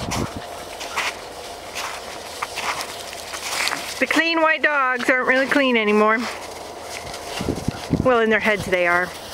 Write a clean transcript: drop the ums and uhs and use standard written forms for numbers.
The clean white dogs aren't really clean anymore. Well, in their heads they are.